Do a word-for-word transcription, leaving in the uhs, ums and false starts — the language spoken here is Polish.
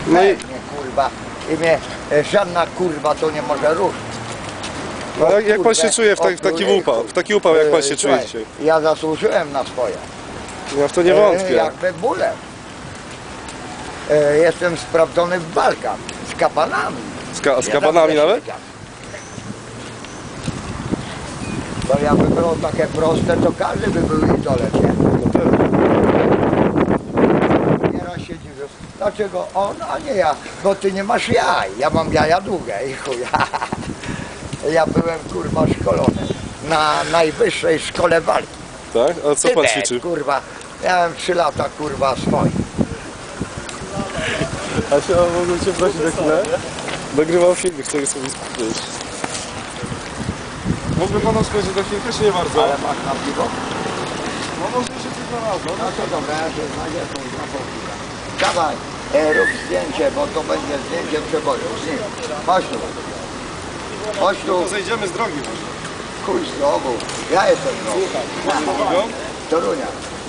No i... Nie, kurwa. I mnie e, żadna kurwa to nie może ruszyć. No, jak, jak pan się Kurde, czuje w, tak, w taki ojejku. upał? W taki upał jak pan się E, czuje słuchaj, dzisiaj? Ja zasłużyłem na swoje. Ja w to nie E, wątpię. Jakby bólem. E, jestem sprawdzony w walkach z kapanami. Z, ka z Nie kabanami dam nawet? się. To jakby było takie proste, to każdy by był idolem, nie? No pewnie. Nieraz się dziwię, dlaczego on, a nie ja? Bo ty nie masz jaj, ja mam jaja długie i chuja. Ja byłem kurwa szkolony na najwyższej szkole walki. Tak? A co pan Tyle, ćwiczy? kurwa, miałem trzy lata kurwa swoich. A się mogłem cię prosić na chwilę? Nagrywam film, chcę sobie skupić. Mógłby pan spojrzeć na chwilkę, czy nie bardzo? Ale masz na piwo? No może się coś znalazło. No to dobra, ja się znajdę tą zapałkę. Dawaj, e, rób zdjęcie, bo to będzie zdjęcie przeboju. Z nim. Chodź tu. Chodź tu. To zejdziemy z drogi może. Chuj znowu. Ja jestem znowu. Słucham. Torunia.